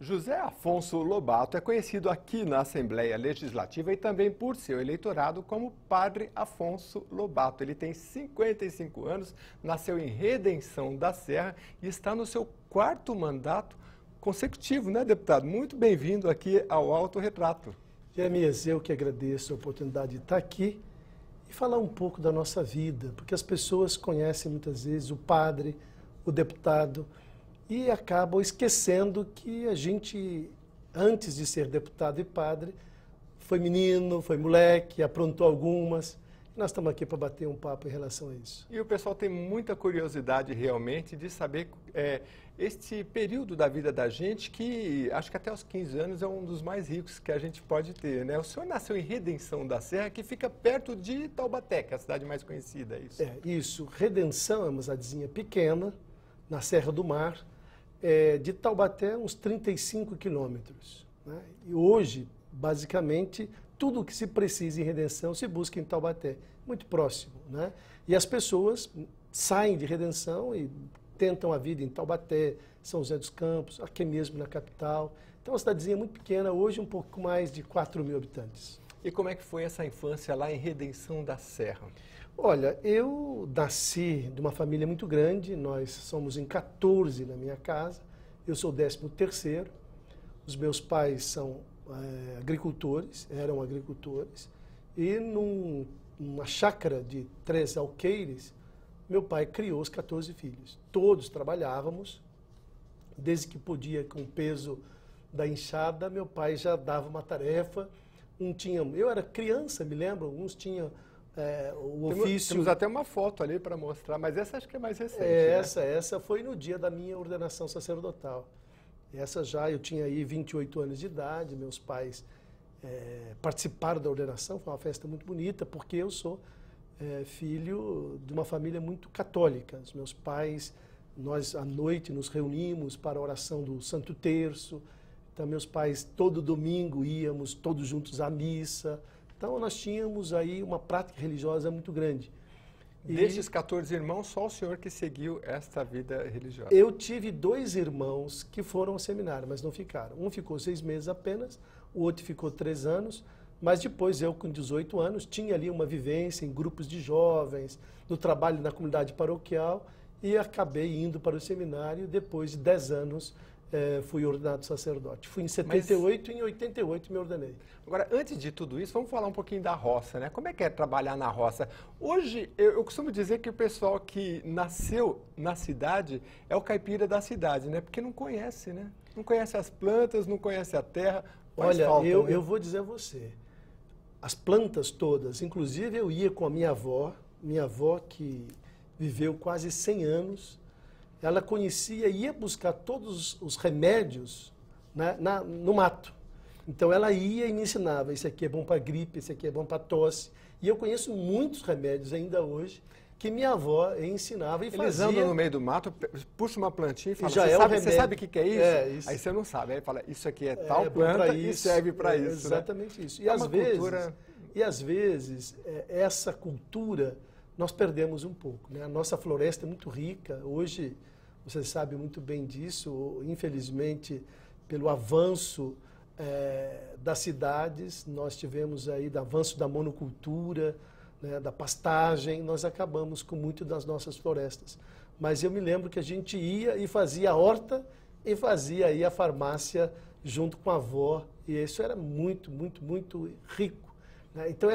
José Afonso Lobato é conhecido aqui na Assembleia Legislativa e também por seu eleitorado como Padre Afonso Lobato. Ele tem 55 anos, nasceu em Redenção da Serra e está no seu 4º mandato consecutivo, né, deputado? Muito bem-vindo aqui ao Autorretrato. Jeremias, eu que agradeço a oportunidade de estar aqui e falar um pouco da nossa vida, porque as pessoas conhecem muitas vezes o padre, o deputado, e acabam esquecendo que a gente, antes de ser deputado e padre, foi menino, foi moleque, aprontou algumas. Nós estamos aqui para bater um papo em relação a isso. E o pessoal tem muita curiosidade realmente de saber este período da vida da gente, que acho que até os 15 anos é um dos mais ricos que a gente pode ter, né? O senhor nasceu em Redenção da Serra, que fica perto de Taubaté, que é a cidade mais conhecida, é isso? É, isso. Redenção é uma cidadezinha pequena, na Serra do Mar, de Taubaté uns 35 quilômetros, né? E hoje, basicamente, tudo o que se precisa em Redenção se busca em Taubaté, muito próximo, né? E as pessoas saem de Redenção e tentam a vida em Taubaté, São José dos Campos, aqui mesmo na capital. Então, uma cidadezinha muito pequena, hoje um pouco mais de 4.000 habitantes. E como é que foi essa infância lá em Redenção da Serra? Olha, eu nasci de uma família muito grande, nós somos em 14 na minha casa, eu sou o 13º, os meus pais são agricultores, eram agricultores, e numa chácara de 3 alqueires, meu pai criou os 14 filhos. Todos trabalhávamos, desde que podia, com o peso da enxada, meu pai já dava uma tarefa, eu era criança, me lembro, uns tinham o ofício... Temos até uma foto ali para mostrar, mas essa acho que é mais recente. Essa foi no dia da minha ordenação sacerdotal. Essa já, eu tinha aí 28 anos de idade, meus pais participaram da ordenação, foi uma festa muito bonita, porque eu sou filho de uma família muito católica. Os meus pais, nós à noite nos reunimos para a oração do Santo Terço, então meus pais todo domingo íamos todos juntos à missa. Então, nós tínhamos aí uma prática religiosa muito grande. Desses 14 irmãos, só o senhor que seguiu esta vida religiosa? Eu tive 2 irmãos que foram ao seminário, mas não ficaram. Um ficou 6 meses apenas, o outro ficou 3 anos, mas depois eu, com 18 anos, tinha ali uma vivência em grupos de jovens, no trabalho na comunidade paroquial, e acabei indo para o seminário. Depois de 10 anos, fui ordenado sacerdote. Fui em 78 e em 88 me ordenei. Agora, antes de tudo isso, vamos falar um pouquinho da roça, né? Como é que é trabalhar na roça? Hoje, eu costumo dizer que o pessoal que nasceu na cidade é o caipira da cidade, né? Porque não conhece, né? Não conhece as plantas, não conhece a terra. Olha, eu vou dizer a você, as plantas todas, inclusive eu ia com a minha avó que viveu quase 100 anos, ela conhecia e ia buscar todos os remédios, né, no mato. Então ela ia e me ensinava, esse aqui é bom para gripe, esse aqui é bom para tosse. E eu conheço muitos remédios ainda hoje que minha avó ensinava e fazia. Eles andam no meio do mato, puxa uma plantinha e fala, você sabe o que é isso? Isso? Aí você não sabe, aí fala, isso aqui é tal planta e serve para isso. Exatamente, né? Isso. E às vezes, essa cultura nós perdemos um pouco, né? A nossa floresta é muito rica, hoje você sabe muito bem disso, infelizmente, pelo avanço das cidades, nós tivemos aí o avanço da monocultura, né, da pastagem, nós acabamos com muito das nossas florestas. Mas eu me lembro que a gente ia e fazia a horta e fazia aí a farmácia junto com a avó, e isso era muito, muito, muito rico, né? Então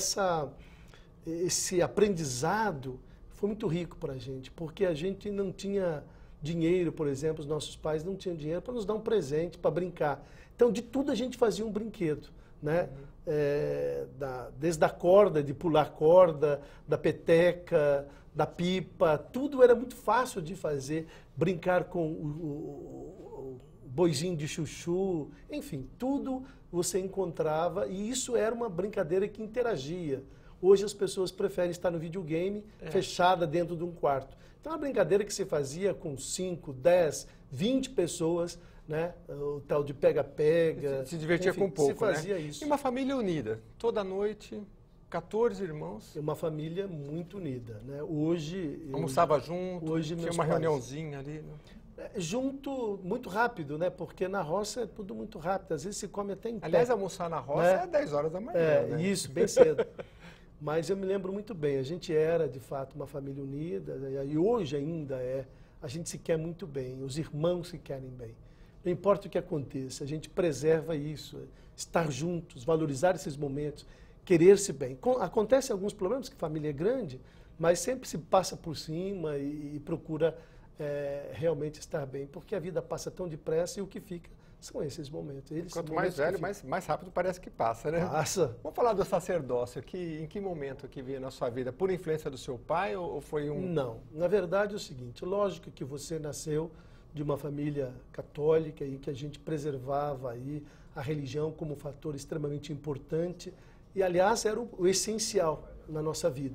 esse aprendizado foi muito rico para a gente, porque a gente não tinha dinheiro, por exemplo, os nossos pais não tinham dinheiro para nos dar um presente, para brincar. Então, de tudo a gente fazia um brinquedo, né? Desde a corda, de pular corda, da peteca, da pipa, tudo era muito fácil de fazer, brincar com o boizinho de chuchu, enfim, tudo você encontrava e isso era uma brincadeira que interagia. Hoje as pessoas preferem estar no videogame, fechada dentro de um quarto. Então, é uma brincadeira que se fazia com 5, 10, 20 pessoas, né? O tal de pega-pega. Se divertia com pouco, se fazia, né? isso. E uma família unida, toda noite, 14 irmãos. Uma família muito unida, né? Hoje... Almoçava junto, hoje tinha uma reuniãozinha ali. Né? Junto muito rápido, né? Porque na roça é tudo muito rápido, às vezes se come até em pé. Aliás, almoçar na roça é 10 horas da manhã, né? Isso, bem cedo. Mas eu me lembro muito bem, a gente era, de fato, uma família unida, e hoje ainda é. A gente se quer muito bem, os irmãos se querem bem. Não importa o que aconteça, a gente preserva isso, estar juntos, valorizar esses momentos, querer-se bem. Acontecem alguns problemas, que a família é grande, mas sempre se passa por cima e procura realmente estar bem, porque a vida passa tão depressa e o que fica são esses momentos. Quanto mais velho, mais rápido parece que passa, né? Passa. Vamos falar do sacerdócio. Em que momento que veio na sua vida? Por influência do seu pai ou foi um... Não. Na verdade é o seguinte, lógico que você nasceu de uma família católica e que a gente preservava aí a religião como um fator extremamente importante e, aliás, era o essencial na nossa vida.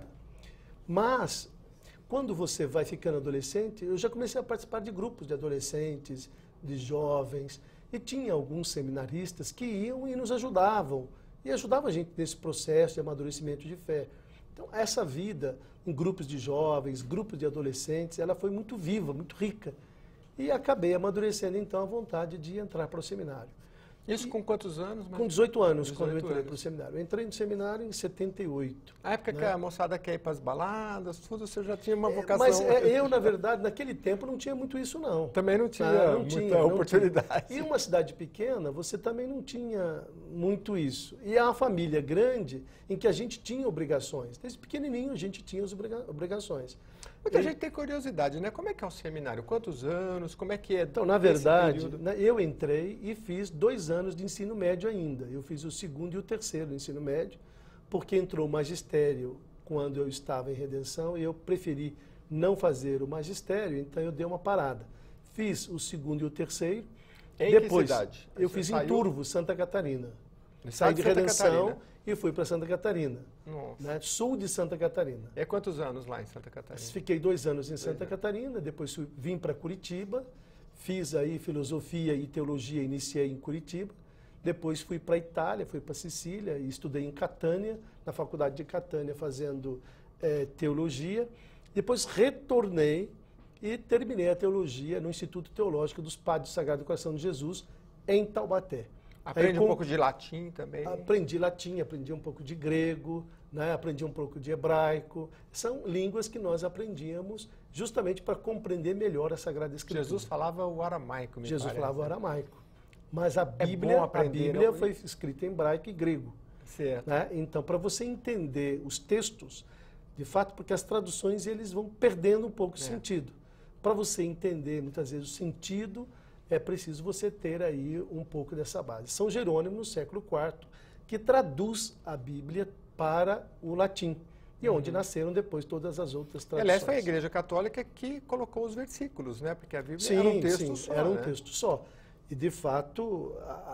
Mas, quando você vai ficando adolescente, eu já comecei a participar de grupos de adolescentes, de jovens, e tinha alguns seminaristas que iam e nos ajudavam, e ajudavam a gente nesse processo de amadurecimento de fé. Então, essa vida em grupos de jovens, grupos de adolescentes, ela foi muito viva, muito rica. E acabei amadurecendo, então, a vontade de entrar para o seminário. Isso com quantos anos? Com 18 anos, quando eu entrei para o seminário. Eu entrei no seminário em 78. A época que a moçada quer ir para as baladas, tudo, você já tinha uma vocação... Mas eu, na verdade, naquele tempo não tinha muito isso, não. Também não tinha muita oportunidade. E uma cidade pequena, você também não tinha muito isso. E é uma família grande em que a gente tinha obrigações. Desde pequenininho a gente tinha as obrigações. Muita gente tem curiosidade, né? Como é que é o seminário? Quantos anos? Como é que é? Então, na verdade, eu entrei e fiz 2 anos de ensino médio ainda. Eu fiz o 2º e o 3º ensino médio, porque entrou o magistério quando eu estava em Redenção e eu preferi não fazer o magistério, então eu dei uma parada. Fiz o 2º e o 3º. Depois, que cidade? Eu fiz em Turvo, Santa Catarina. Saí de Redenção e fui para Santa Catarina. Nossa. Né? Sul de Santa Catarina. E quantos anos lá em Santa Catarina? Fiquei 2 anos em Santa Catarina, depois vim para Curitiba, fiz aí filosofia e teologia, iniciei em Curitiba, depois fui para a Itália, fui para Sicília e estudei em Catânia, na faculdade de Catânia, fazendo teologia. Depois retornei e terminei a teologia no Instituto Teológico dos Padres do Sagrado Coração de Jesus, em Taubaté. Aprende um pouco de latim também? Aprendi latim, aprendi um pouco de grego, né? Aprendi um pouco de hebraico. São línguas que nós aprendíamos justamente para compreender melhor a Sagrada Escritura. Jesus falava o aramaico, me Jesus parece, falava o aramaico. Mas a Bíblia, foi escrita em hebraico e grego. Certo. Né? Então, para você entender os textos, de fato, porque as traduções eles vão perdendo um pouco o sentido. Para você entender, muitas vezes, o sentido, é preciso você ter aí um pouco dessa base. São Jerônimo, no século IV, que traduz a Bíblia para o latim, e onde nasceram depois todas as outras traduções. Aliás, foi a Igreja Católica que colocou os versículos, né? Porque a Bíblia era um texto só. Era um texto só. E, de fato,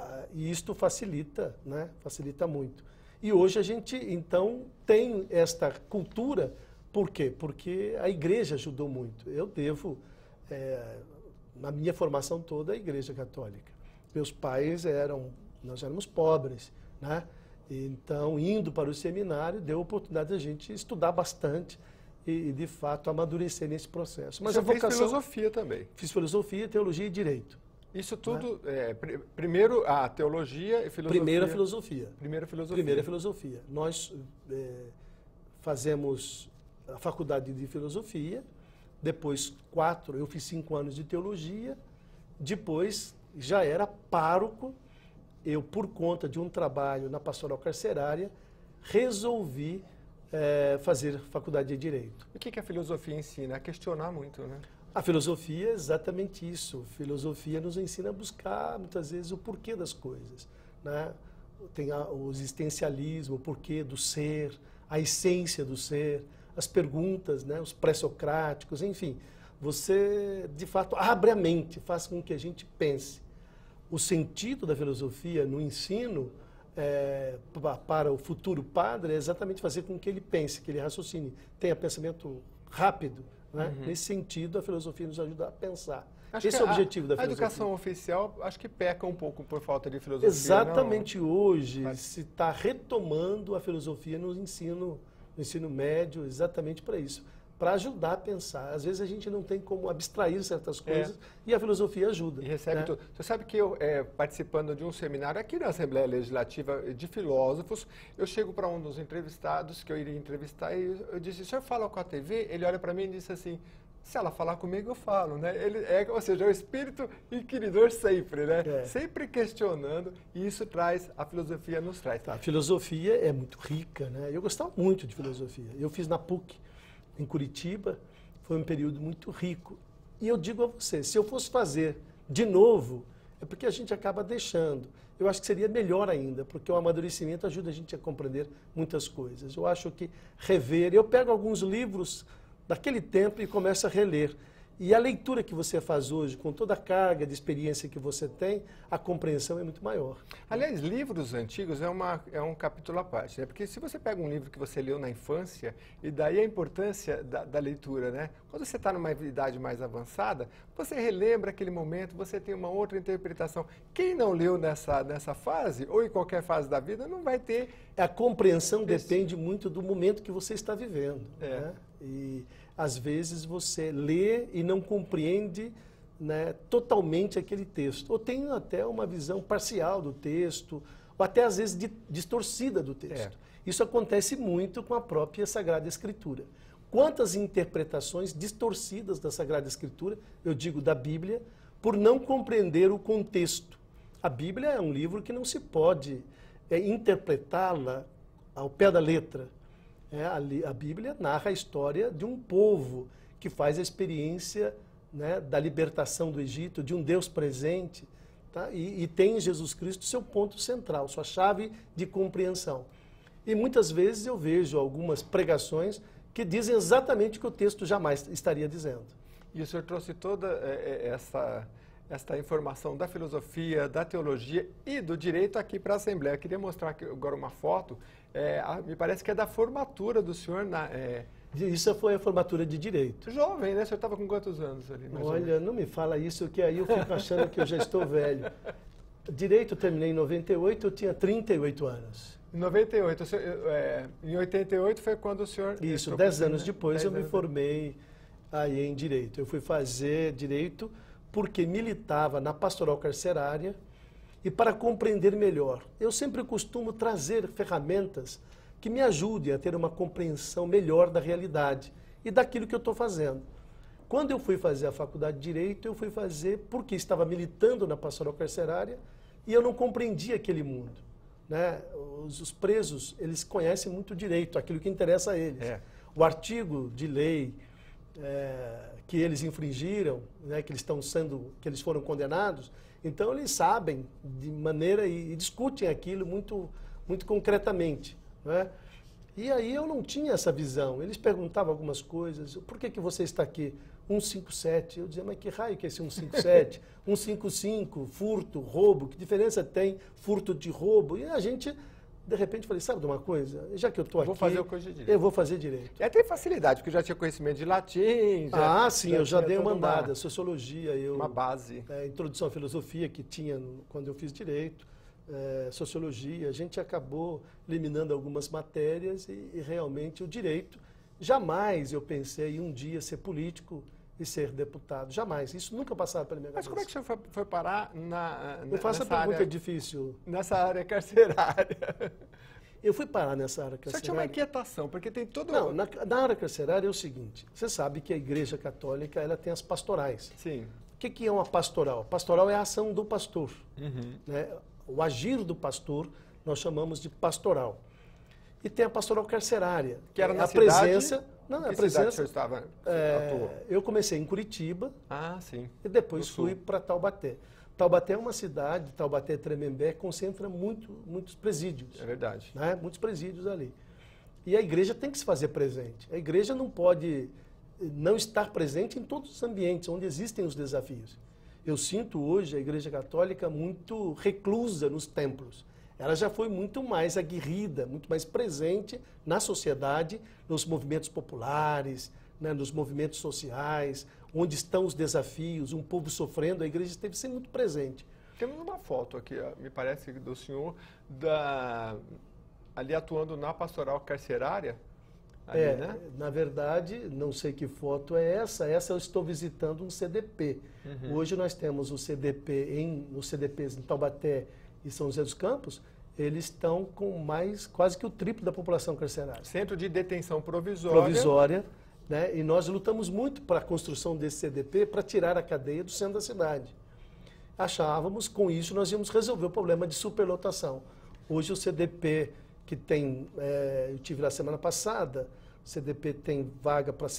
isto facilita, né? Facilita muito. E hoje a gente, então, tem esta cultura. Por quê? Porque a Igreja ajudou muito. Eu devo... na minha formação toda, a Igreja Católica. Meus pais nós éramos pobres, né? Então, indo para o seminário, deu a oportunidade de a gente estudar bastante e de fato, amadurecer nesse processo. Mas você fez filosofia também? Fiz filosofia, teologia e direito. Isso tudo, né? Primeiro a teologia e filosofia? Primeira filosofia. Primeira filosofia. Primeira filosofia. Nós fazemos a faculdade de filosofia, depois eu fiz 5 anos de teologia, depois já era pároco, eu por conta de um trabalho na pastoral carcerária, resolvi fazer faculdade de Direito. O que a filosofia ensina? A questionar muito, né? A filosofia é exatamente isso. A filosofia nos ensina a buscar, muitas vezes, o porquê das coisas, né? Tem o existencialismo, o porquê do ser, a essência do ser, as perguntas, né, os pré-socráticos, enfim. Você, de fato, abre a mente, faz com que a gente pense. O sentido da filosofia no ensino para o futuro padre é exatamente fazer com que ele pense, que ele raciocine, tenha pensamento rápido. Né? Nesse sentido, a filosofia nos ajuda a pensar. Esse é o objetivo da filosofia. A educação oficial, acho que peca um pouco por falta de filosofia. Exatamente, não? Hoje se está retomando a filosofia no ensino médio, exatamente para isso. para ajudar a pensar. Às vezes a gente não tem como abstrair certas coisas e a filosofia ajuda. E recebe tudo. Você sabe que eu, participando de um seminário aqui na Assembleia Legislativa de Filósofos, eu chego para um dos entrevistados que eu iria entrevistar e eu disse, o senhor fala com a TV? Ele olha para mim e disse assim, se ela falar comigo, eu falo, né? Ou seja, é o espírito inquiridor sempre, né? Sempre questionando, e isso a filosofia nos traz. A filosofia é muito rica, né? Eu gostava muito de filosofia. Eu fiz na PUC, em Curitiba, foi um período muito rico. E eu digo a você, se eu fosse fazer de novo, é porque a gente acaba deixando. Eu acho que seria melhor ainda, porque o amadurecimento ajuda a gente a compreender muitas coisas. Eu acho que rever, eu pego alguns livros daquele tempo e começo a reler. E a leitura que você faz hoje, com toda a carga de experiência que você tem, a compreensão é muito maior. Aliás, livros antigos é um capítulo à parte, né? Porque se você pega um livro que você leu na infância, e daí a importância da leitura, né? Quando você está numa idade mais avançada, você relembra aquele momento, você tem uma outra interpretação. Quem não leu nessa fase, ou em qualquer fase da vida, não vai ter... A compreensão depende muito do momento que você está vivendo, né? E às vezes você lê e não compreende, né, totalmente aquele texto. Ou tem até uma visão parcial do texto, ou até às vezes distorcida do texto. Isso acontece muito com a própria Sagrada Escritura. Quantas interpretações distorcidas da Sagrada Escritura, eu digo da Bíblia, por não compreender o contexto. A Bíblia é um livro que não se pode interpretá-la ao pé da letra. A Bíblia narra a história de um povo que faz a experiência, né, da libertação do Egito, de um Deus presente, tá? E tem em Jesus Cristo seu ponto central, sua chave de compreensão. E muitas vezes eu vejo algumas pregações que dizem exatamente o que o texto jamais estaria dizendo. E o senhor trouxe toda esta informação da filosofia, da teologia e do direito aqui para a Assembleia. Eu queria mostrar aqui agora uma foto, me parece que é da formatura do senhor. Isso foi a formatura de Direito. Jovem, né? O senhor estava com quantos anos ali? Olha, não me fala isso, que aí eu fico achando que eu já estou velho. Direito eu terminei em 98, eu tinha 38 anos. Em 98, em 88 foi quando o senhor... Isso, 10 anos depois eu me formei aí em Direito. Eu fui fazer Direito porque militava na pastoral carcerária e para compreender melhor. Eu sempre costumo trazer ferramentas que me ajudem a ter uma compreensão melhor da realidade e daquilo que eu estou fazendo. Quando eu fui fazer a faculdade de Direito, eu fui fazer porque estava militando na pastoral carcerária e eu não compreendia aquele mundo, né? Os presos, eles conhecem muito direito, aquilo que interessa a eles. O artigo de lei que eles infringiram, né, que eles foram condenados, então eles sabem de maneira e discutem aquilo muito, muito concretamente, né? E aí eu não tinha essa visão. Eles perguntavam algumas coisas. Por que você está aqui? 157. Eu dizia, mas que raio que é esse 157? 155, furto, roubo. Que diferença tem furto de roubo? E a gente, de repente, falei, sabe de uma coisa? Já que eu estou aqui... Vou fazer o coisa de direito. Eu vou fazer direito. E até facilidade, porque eu já tinha conhecimento de latim. Sim, eu já dei uma andada. Sociologia. Uma base. Introdução à filosofia que tinha quando eu fiz direito. Sociologia, a gente acabou eliminando algumas matérias e realmente o direito, jamais eu pensei em um dia ser político e ser deputado, jamais, isso nunca passava pela minha cabeça. Mas como é que o senhor foi parar Eu faço a pergunta difícil. Nessa área carcerária? Eu fui parar nessa área carcerária. O senhor tinha uma inquietação, porque tem todo... Não, na área carcerária é o seguinte, você sabe que a Igreja Católica ela tem as pastorais. Sim. O que é uma pastoral? Pastoral é a ação do pastor, né? O agir do pastor, nós chamamos de pastoral. E tem a pastoral carcerária. Que era na cidade? Presença... Não, a presença... Que você estava, eu comecei em Curitiba. Sim. E depois fui para Taubaté. Taubaté é uma cidade, Taubaté Tremembé, concentra muitos presídios. É verdade. Né? Muitos presídios ali. E a igreja tem que se fazer presente. A igreja não pode não estar presente em todos os ambientes onde existem os desafios. Eu sinto hoje a Igreja Católica muito reclusa nos templos. Ela já foi muito mais aguerrida, muito mais presente na sociedade, nos movimentos populares, né, nos movimentos sociais, onde estão os desafios, um povo sofrendo, a igreja esteve sempre muito presente. Temos uma foto aqui, me parece, do senhor ali atuando na pastoral carcerária. ali, né? Na verdade, não sei que foto é essa eu estou visitando um CDP. Hoje nós temos o CDP os CDPs em Taubaté e São José dos Campos, eles estão com quase que o triplo da população carcerária. Centro de detenção provisória. Provisória, né? E nós lutamos muito para a construção desse CDP para tirar a cadeia do centro da cidade. Achávamos, com isso, nós íamos resolver o problema de superlotação. Hoje o CDP que tem, eu tive lá semana passada, o CDP tem vaga para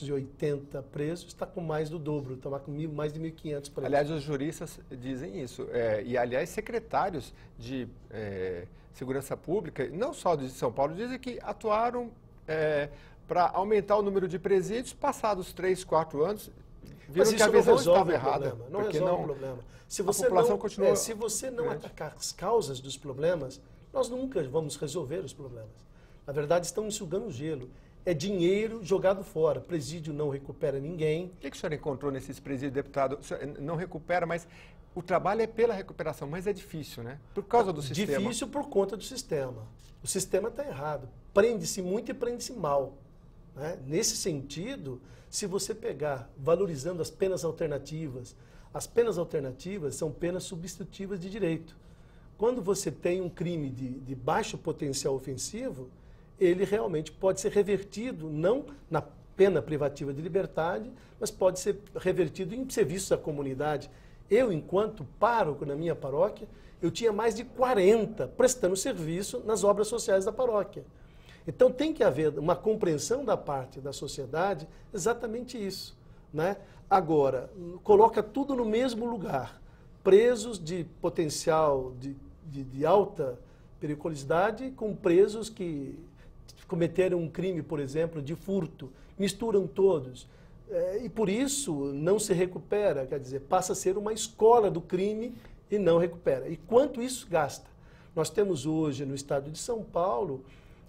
780 presos, está com mais do dobro, está com mais de 1.500 presos. Aliás, os juristas dizem isso. E, aliás, secretários de segurança pública, não só de São Paulo, dizem que atuaram para aumentar o número de presídios, passados 3, 4 anos, viram que a visão estava errada. Não resolve o problema. Se você se você não atacar as causas dos problemas, nós nunca vamos resolver os problemas. Na verdade, estão enxugando gelo. É dinheiro jogado fora. Presídio não recupera ninguém. O que o senhor encontrou nesses presídios, deputado? O senhor não recupera, mas o trabalho é pela recuperação, mas é difícil, né? Por causa do sistema. Difícil por conta do sistema. O sistema está errado. Prende-se muito e prende-se mal. Né? Nesse sentido, se você pegar, valorizando as penas alternativas, as penas alternativas são penas substitutivas de direito. Quando você tem um crime de baixo potencial ofensivo, ele realmente pode ser revertido, não na pena privativa de liberdade, mas pode ser revertido em serviços à comunidade. Eu, enquanto pároco na minha paróquia, eu tinha mais de 40 prestando serviço nas obras sociais da paróquia. Então tem que haver uma compreensão da parte da sociedade, exatamente isso, né? Agora, coloca tudo no mesmo lugar. Presos de potencial de alta periculosidade com presos que cometeram um crime, por exemplo, de furto. Misturam todos. E por isso não se recupera, quer dizer, passa a ser uma escola do crime e não recupera. E quanto isso gasta? Nós temos hoje no estado de São Paulo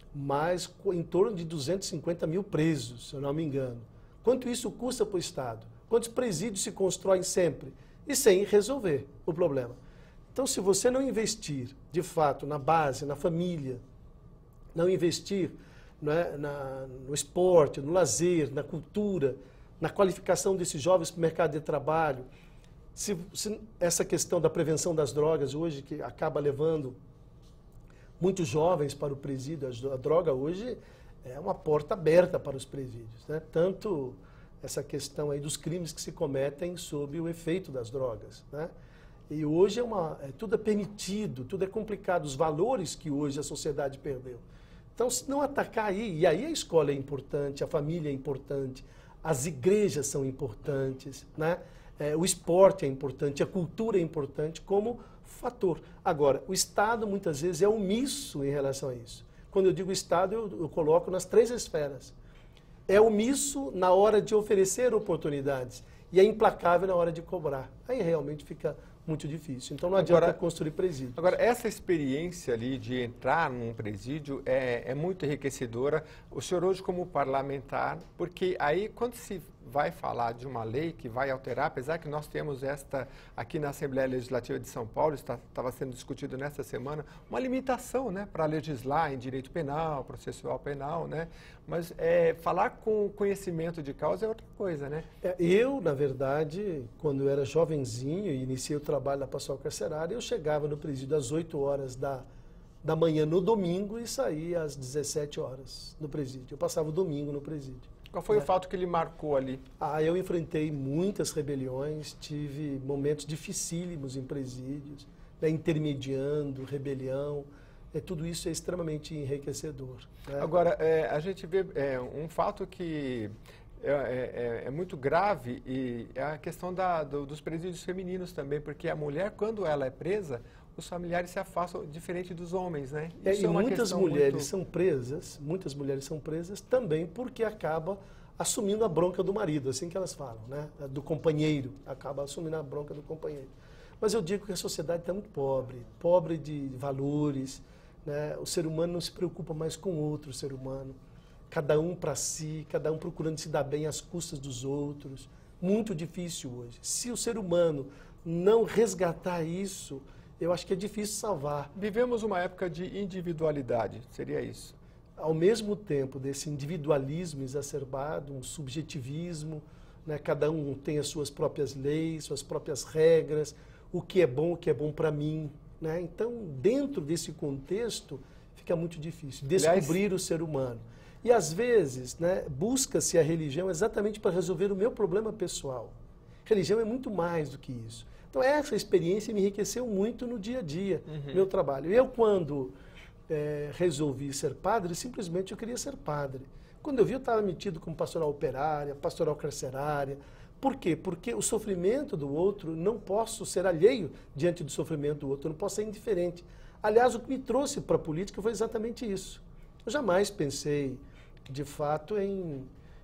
em torno de 250 mil presos, se eu não me engano. Quanto isso custa para o estado? Quantos presídios se constroem sempre? E sem resolver o problema. Então, se você não investir, de fato, na base, na família, não investir, né, no esporte, no lazer, na cultura, na qualificação desses jovens para o mercado de trabalho, se essa questão da prevenção das drogas hoje, que acaba levando muitos jovens para o presídio, a droga hoje é uma porta aberta para os presídios, né? Tanto essa questão aí dos crimes que se cometem sob o efeito das drogas, né? E hoje tudo é permitido, tudo é complicado, os valores que hoje a sociedade perdeu. Então, se não atacar aí, e aí a escola é importante, a família é importante, as igrejas são importantes, né? O esporte é importante, a cultura é importante como fator. Agora, o Estado muitas vezes é omisso em relação a isso. Quando eu digo Estado, eu coloco nas 3 esferas. É omisso na hora de oferecer oportunidades e é implacável na hora de cobrar. Aí realmente fica muito difícil. Então não adianta construir presídio. Agora, essa experiência ali de entrar num presídio é muito enriquecedora. O senhor hoje como parlamentar, porque aí quando se vai falar de uma lei que vai alterar, apesar que nós temos esta aqui na Assembleia Legislativa de São Paulo, estava sendo discutido nesta semana, uma limitação, né, para legislar em direito penal, processual penal, né? Mas falar com conhecimento de causa é outra coisa, né? Eu, na verdade, quando eu era jovenzinho e iniciei o trabalho na pastoral carcerária, eu chegava no presídio às 8 horas da manhã no domingo e saía às 17 horas no presídio. Eu passava o domingo no presídio. Qual foi o fato que ele marcou ali? Eu enfrentei muitas rebeliões, tive momentos dificílimos em presídios, né, intermediando, rebelião. Tudo isso é extremamente enriquecedor. Né? Agora, a gente vê um fato que é muito grave e é a questão dos presídios femininos também, porque a mulher, quando ela é presa, os familiares se afastam diferente dos homens, né? E muitas mulheres são presas também porque acaba assumindo a bronca do marido, assim que elas falam, né? Do companheiro, acaba assumindo a bronca do companheiro. Mas eu digo que a sociedade está muito pobre de valores, né? O ser humano não se preocupa mais com outro ser humano, cada um para si, cada um procurando se dar bem às custas dos outros. Muito difícil hoje. Se o ser humano não resgatar isso, eu acho que é difícil salvar. Vivemos uma época de individualidade, seria isso? ao mesmo tempo desse individualismo exacerbado, um subjetivismo, né? Cada um tem as suas próprias leis, suas próprias regras, o que é bom para mim, né? Então, dentro desse contexto, fica muito difícil descobrir o ser humano. E, às vezes, né, busca-se a religião exatamente para resolver o meu problema pessoal. Religião é muito mais do que isso. Então, essa experiência me enriqueceu muito no dia a dia, no meu trabalho. Eu, quando resolvi ser padre, simplesmente eu queria ser padre. Quando eu vi, eu estava metido como pastoral operária, pastoral carcerária. Por quê? Porque o sofrimento do outro, não posso ser alheio diante do sofrimento do outro, eu não posso ser indiferente. Aliás, o que me trouxe para a política foi exatamente isso. Eu jamais pensei, de fato, em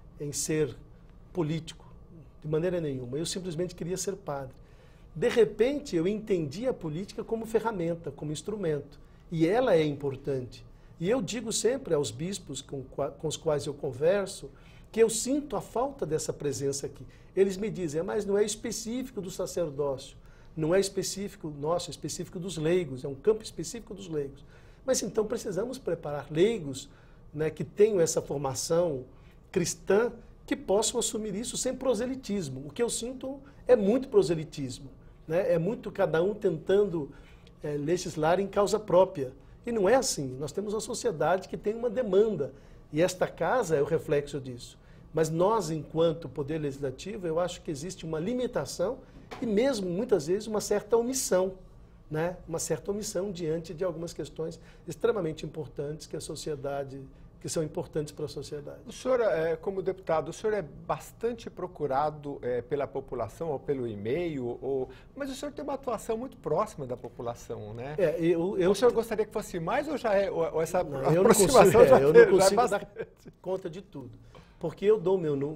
ser político, de maneira nenhuma. Eu simplesmente queria ser padre. De repente, eu entendi a política como ferramenta, como instrumento. E ela é importante. E eu digo sempre aos bispos com os quais eu converso que eu sinto a falta dessa presença aqui. Eles me dizem, mas não é específico do sacerdócio, não é específico nosso, é específico dos leigos, é um campo específico dos leigos. Mas então precisamos preparar leigos, né, que tenham essa formação cristã, que possam assumir isso sem proselitismo. O que eu sinto é muito proselitismo, né? É muito cada um tentando legislar em causa própria. E não é assim. Nós temos uma sociedade que tem uma demanda. E esta casa é o reflexo disso. Mas nós, enquanto Poder Legislativo, eu acho que existe uma limitação e mesmo, muitas vezes, uma certa omissão, né? Uma certa omissão diante de algumas questões extremamente importantes que a sociedade, que são importantes para a sociedade. O senhor, como deputado, o senhor é bastante procurado pela população ou pelo e-mail, mas o senhor tem uma atuação muito próxima da população, né? O senhor gostaria que fosse mais ou já é ou essa aproximação eu não consigo dar conta de tudo. Porque eu dou o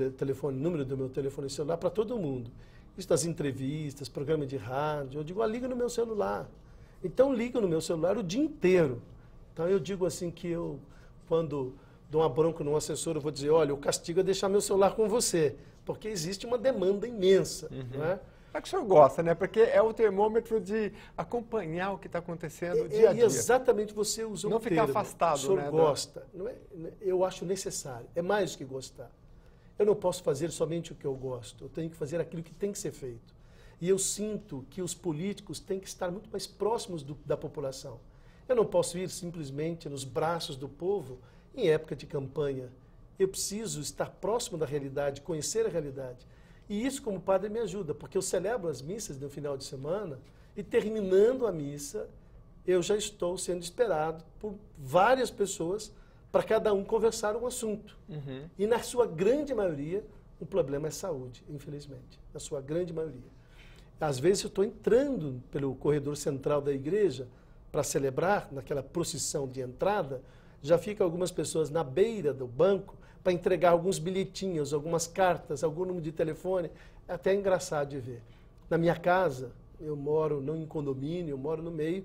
número do meu telefone celular para todo mundo. Isso das entrevistas, programa de rádio, eu digo, liga no meu celular. Então liga no meu celular o dia inteiro. Então eu digo assim que eu, quando dou uma bronca num assessor, eu vou dizer, olha, o castigo é deixar meu celular com você, porque existe uma demanda imensa, não é? É que o senhor gosta, né? Porque é o termômetro de acompanhar o que está acontecendo dia a dia. E exatamente, você usou não ficar afastado, o senhor gosta. Não é, eu acho necessário, é mais do que gostar. Eu não posso fazer somente o que eu gosto, eu tenho que fazer aquilo que tem que ser feito. E eu sinto que os políticos têm que estar muito mais próximos da população. Eu não posso ir simplesmente nos braços do povo em época de campanha. Eu preciso estar próximo da realidade, conhecer a realidade. E isso, como padre, me ajuda, porque eu celebro as missas no final de semana e, terminando a missa, eu já estou sendo esperado por várias pessoas para cada um conversar um assunto. E, na sua grande maioria, o problema é saúde, infelizmente. Na sua grande maioria. Às vezes, eu estou entrando pelo corredor central da igreja para celebrar, naquela procissão de entrada, já ficam algumas pessoas na beira do banco para entregar alguns bilhetinhos, algumas cartas, algum número de telefone. É até engraçado de ver. Na minha casa, eu moro não em condomínio, eu moro no meio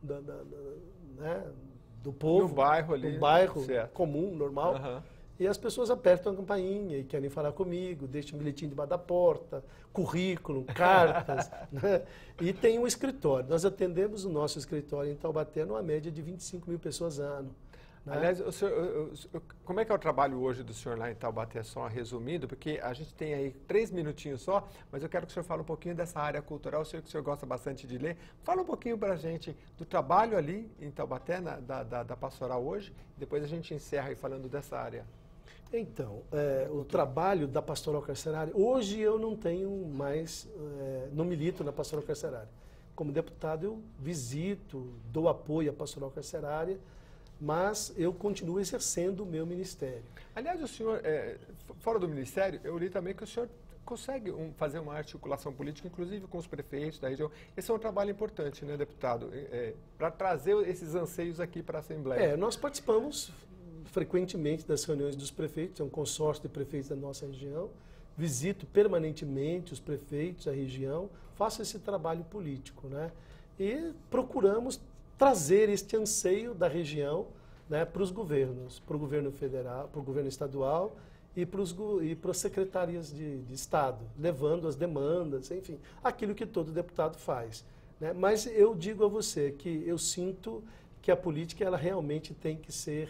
né, do povo. No bairro ali. No bairro certo. Comum, normal. E as pessoas apertam a campainha e querem falar comigo, deixam um bilhetinho debaixo da porta, currículo, cartas. Né? E tem um escritório. Nós atendemos o nosso escritório em Taubaté numa média de 25 mil pessoas ano. Né? Aliás, como é que é o trabalho hoje do senhor lá em Taubaté, só resumindo, porque a gente tem aí 3 minutinhos só, mas eu quero que o senhor fale um pouquinho dessa área cultural, eu sei que o senhor gosta bastante de ler. Fala um pouquinho para a gente do trabalho ali em Taubaté, da pastoral hoje, depois a gente encerra aí falando dessa área. Então, o trabalho da pastoral carcerária, hoje eu não tenho mais, não milito na pastoral carcerária. Como deputado eu visito, dou apoio à pastoral carcerária, mas eu continuo exercendo o meu ministério. Aliás, o senhor, fora do ministério, eu li também que o senhor consegue fazer uma articulação política, inclusive com os prefeitos da região. Esse é um trabalho importante, né, deputado? Para trazer esses anseios aqui para a Assembleia. Nós participamos frequentemente das reuniões dos prefeitos, é um consórcio de prefeitos da nossa região, visito permanentemente os prefeitos da região, faço esse trabalho político, né? E procuramos trazer este anseio da região, né, para os governos, para o governo federal, para o governo estadual e para as secretarias de Estado, levando as demandas, enfim, aquilo que todo deputado faz. Né? Mas eu digo a você que eu sinto que a política ela realmente tem que ser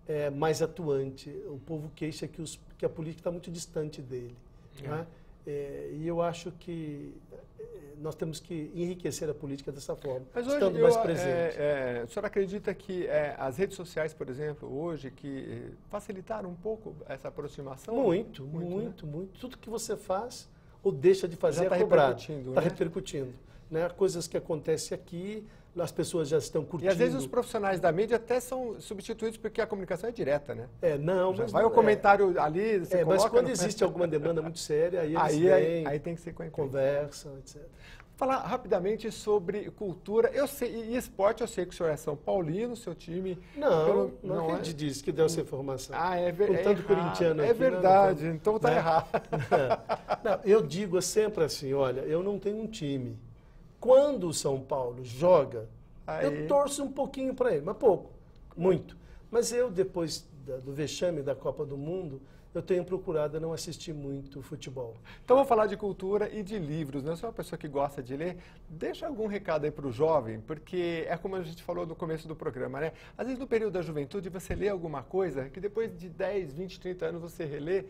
mais atuante. O povo queixa que a política está muito distante dele. Né? E eu acho que nós temos que enriquecer a política dessa forma, mas hoje estando mais presente. O senhor acredita que as redes sociais, por exemplo, hoje, que facilitaram um pouco essa aproximação? Muito. Tudo que você faz ou deixa de fazer já é cobrado. Está repercutindo. Né? Coisas que acontecem aqui, as pessoas já estão curtindo. E às vezes os profissionais da mídia até são substituídos porque a comunicação é direta, né? Mas vai o comentário ali, você coloca... Mas quando existe alguma demanda muito séria, aí eles vêm, aí tem que ser com a imprensa. Conversam, etc. Falar rapidamente sobre cultura. Eu sei, e esporte, eu sei que o senhor é São Paulino, seu time... Não é que diz que deu essa informação. Tanto corintiano aqui. É verdade, então está errado. Eu digo sempre assim, olha, eu não tenho um time. Quando o São Paulo joga, eu torço um pouquinho para ele, mas pouco, muito. Mas eu, depois do vexame da Copa do Mundo, eu tenho procurado não assistir muito futebol. Então, vamos falar de cultura e de livros, né? Eu sou uma pessoa que gosta de ler. Deixa algum recado aí para o jovem, porque é como a gente falou no começo do programa, né? Às vezes, no período da juventude, você lê alguma coisa que depois de 10, 20, 30 anos você relê,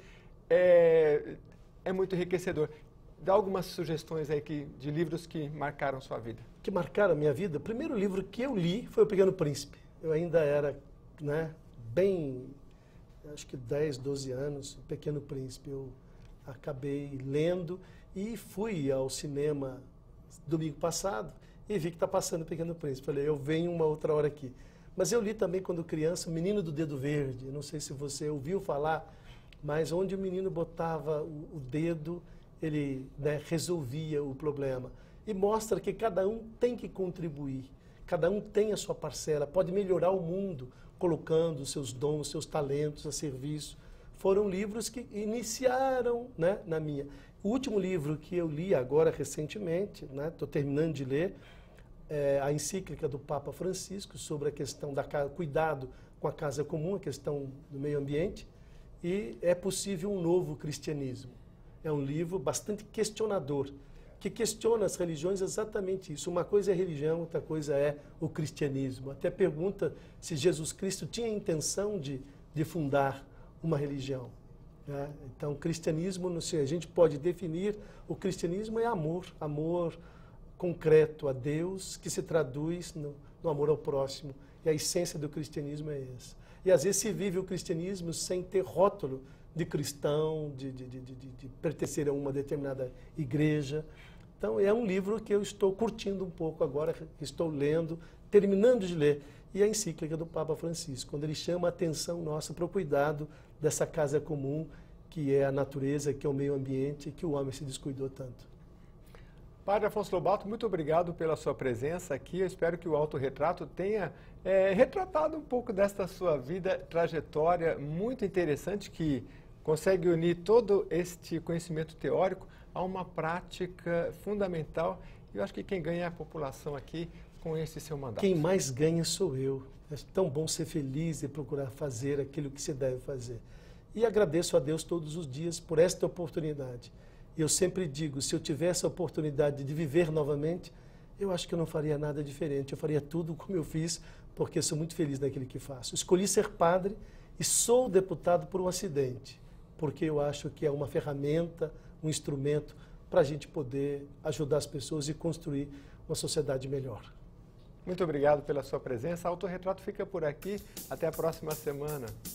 é muito enriquecedor. Dá algumas sugestões aí de livros que marcaram sua vida. Que marcaram a minha vida? O primeiro livro que eu li foi O Pequeno Príncipe. Eu ainda era, bem, acho que 10, 12 anos, O Pequeno Príncipe. Eu acabei lendo e fui ao cinema domingo passado e vi que está passando O Pequeno Príncipe. Falei, eu venho uma outra hora aqui. Mas eu li também quando criança O Menino do Dedo Verde. Não sei se você ouviu falar, mas onde o menino botava o dedo, ele resolvia o problema. E mostra que cada um tem que contribuir, cada um tem a sua parcela, pode melhorar o mundo colocando os seus dons, seus talentos a serviço. Foram livros que iniciaram na minha. O último livro que eu li agora recentemente, estou terminando de ler, é a encíclica do Papa Francisco sobre a questão da cuidado com a casa comum, a questão do meio ambiente, e é possível um novo cristianismo. É um livro bastante questionador, que questiona as religiões exatamente isso. Uma coisa é religião, outra coisa é o cristianismo. Até pergunta se Jesus Cristo tinha a intenção de fundar uma religião. Né? Então, o cristianismo, a gente pode definir, o cristianismo é amor concreto a Deus, que se traduz no amor ao próximo. E a essência do cristianismo é essa. E às vezes se vive o cristianismo sem ter rótulo de cristão, de pertencer a uma determinada igreja. Então, é um livro que eu estou curtindo um pouco agora, estou lendo, terminando de ler, e a encíclica do Papa Francisco, quando ele chama a atenção nossa para o cuidado dessa casa comum, que é a natureza, que é o meio ambiente, que o homem se descuidou tanto. Padre Afonso Lobato, muito obrigado pela sua presença aqui. Eu espero que o autorretrato tenha retratado um pouco desta sua vida, trajetória muito interessante, que consegue unir todo este conhecimento teórico a uma prática fundamental. E eu acho que quem ganha é a população aqui com esse seu mandato. Quem mais ganha sou eu. É tão bom ser feliz e procurar fazer aquilo que se deve fazer. E agradeço a Deus todos os dias por esta oportunidade. Eu sempre digo, se eu tivesse a oportunidade de viver novamente, eu acho que eu não faria nada diferente. Eu faria tudo como eu fiz, porque sou muito feliz naquilo que faço. Escolhi ser padre e sou deputado por um acidente, porque eu acho que é uma ferramenta, um instrumento para a gente poder ajudar as pessoas e construir uma sociedade melhor. Muito obrigado pela sua presença. O Autorretrato fica por aqui. Até a próxima semana.